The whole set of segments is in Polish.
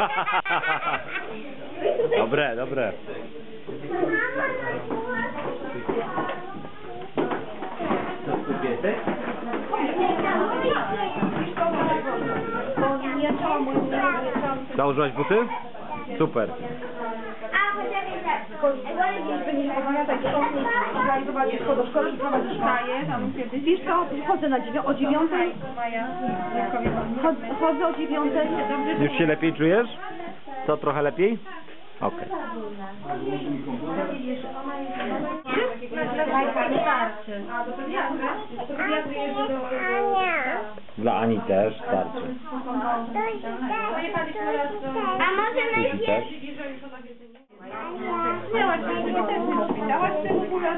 Dobre, dobre. Założyłaś buty? Super. Do szkoły prowadzisz Maję, wiesz co, chodzę o 9. Chodzę o 9. Już się lepiej czujesz? Co, trochę lepiej? Okej. Dla Ani też starczy. A może Tuzi też? Miałaś mnie też nie spitałaś w tym ogóle?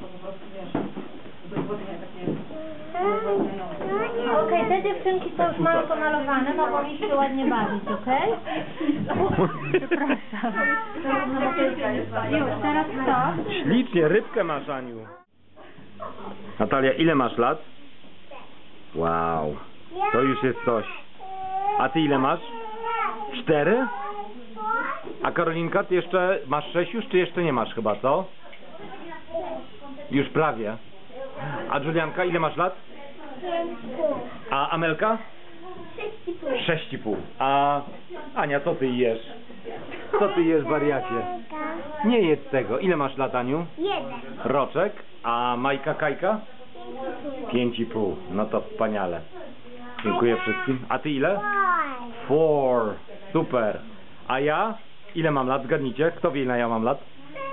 Okej, te dziewczynki są już mało pomalowane, mogą iść się ładnie bawić, okej? Przepraszam. Już, teraz co? Ślicznie, rybkę masz, Aniu. Natalia, ile masz lat? Wow, to już jest coś. A ty ile masz? 4? A Karolinka, ty jeszcze masz 6 już, czy jeszcze nie masz chyba, co? Już prawie. A Julianka, ile masz lat? 5,5. A Amelka? 6,5. 6,5. A Ania, co ty jesz? Co ty jesz, wariacie? Nie jedz tego. Ile masz lat, Aniu? 1. Roczek. A Majka, Kajka? 5,5. No to wspaniale. Dziękuję wszystkim. A ty ile? 4. Super. A ja? Ile mam lat? Zgadnijcie. Kto wie, ile ja mam lat?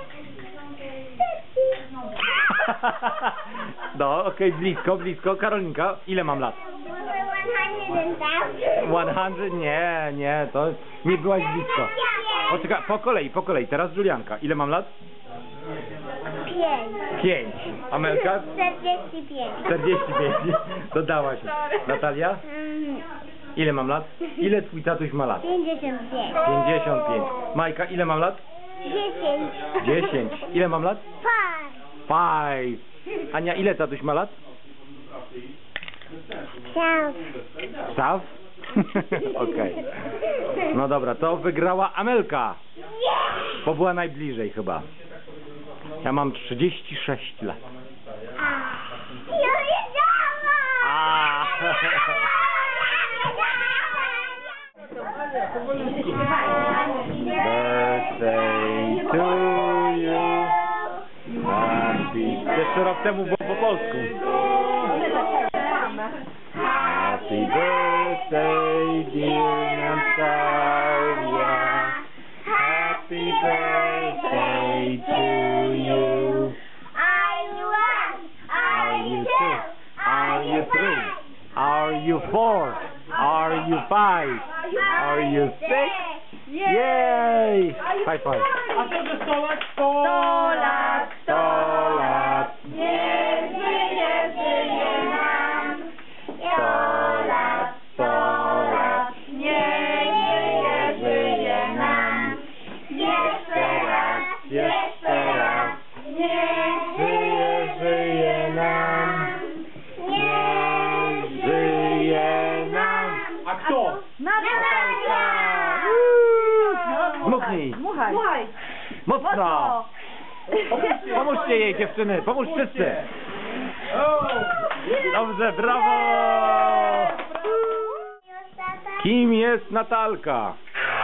No, okej, blisko, blisko. Karolinka, ile mam lat? 100? Nie, to nie byłaś blisko. Poczekaj, po kolei. Teraz Julianka. Ile mam lat? 5. 5. Amelka? 45. 45. Dodałaś. Natalia? Ile mam lat? Ile twój tatuś ma lat? 55. 55. Majka, ile mam lat? 10. 10. Ile mam lat? 5. Ania, ile tatuś ma lat? Staw? Okej. No dobra, to wygrała Amelka. Bo była najbliżej chyba. Ja mam 36 lat. A. Birthday to you. Happy. Jeszcze rok temu było po polsku. Happy birthday, dear Natalia. Happy birthday to you. Are you 2? Are you 3? Are you 4? Are you 5? Are you 6? Yay! High five. A co ze 100 lat? 100 lat, 100 lat. nie żyje nam. 100 lat, 100 lat, nie żyje nam. Jeszcze raz, Żyje nam. nie Żyje nam. A kto? Natalia! Dmuchnij. Dmuchaj. Mocno. Pomóżcie jej, dziewczyny. Pomóż wszyscy. Dobrze, brawo. Kim jest Natalka?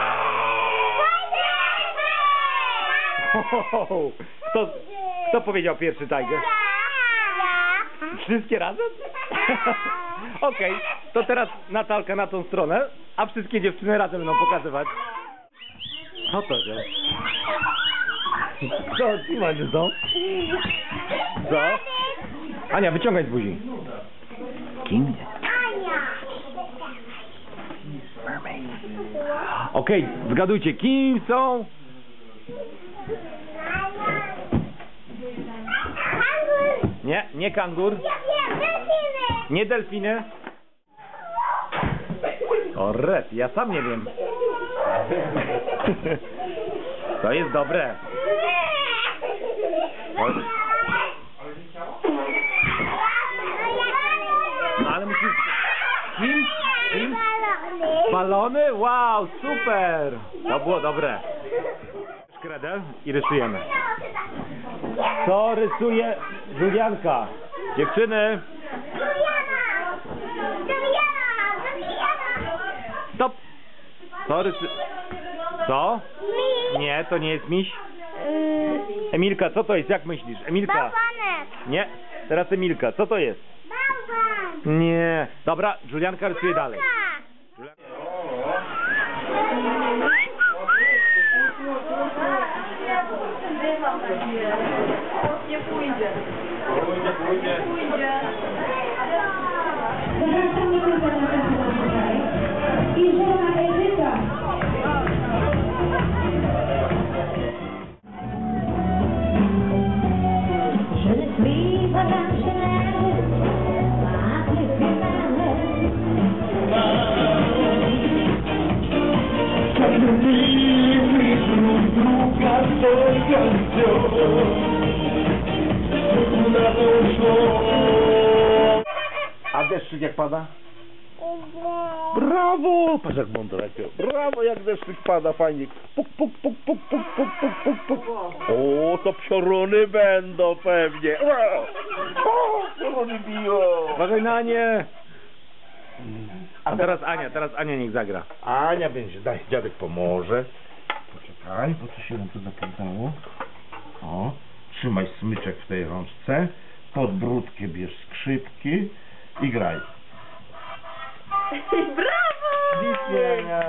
Kto powiedział pierwszy Tiger? Wszystkie razem? Okej, to teraz Natalka na tą stronę, a wszystkie dziewczyny razem będą pokazywać. Co to jest? Co? Co? Co? Ania, wyciągaj z buzi. Kim jest? Okej, zgadujcie, kim są? Nie kangur. Nie delfiny. O red, ja sam nie wiem. To jest dobre. No ale musisz... Kim? Balony? Wow, super! To było dobre. Kredę i rysujemy. Co rysuje Julianka? Dziewczyny! Stop! Co rysuje? Co? Nie, to nie jest miś. Emilka, co to jest? Jak myślisz? Emilka? Bałwanek. Nie, teraz Emilka, co to jest? Bałwan. Nie. Dobra, Julianka rysuje dalej. Nie pójdzie. Pójdzie. Pójdzie. Zapraszamy tylko na ten tutaj. I żona Edyta. Je ne suis pas un Chanel, ma plus A deszczyk jak pada? Brawo! Patrz jak mądre. Brawo, jak deszczyk pada, fajnie. Puk, puk, puk, puk, puk, puk, puk, puk, puk. O, to pioruny będą pewnie. O, pioruny biją. Uważaj na nie. A teraz Ania niech zagra. Ania będzie, daj, dziadek pomoże. Poczekaj, bo co się nam tu zaplątało. O, trzymaj smyczek w tej rączce, pod brudkę bierz skrzypki i graj. Brawo! Pięknie.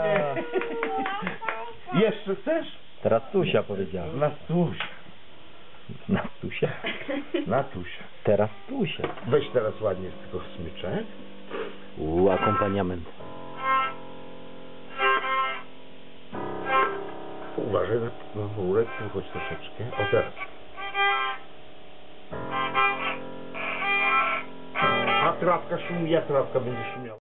Jeszcze chcesz? Teraz Tusia powiedziała. Na Tusia. Na Tusia. Na Tusia. Teraz Tusia. Weź teraz ładnie z tego smyczek. Akompaniament. Uważaj na murek, tu chodź troszeczkę. O teraz. A trawka szumi, jak trawka będzie szumiała.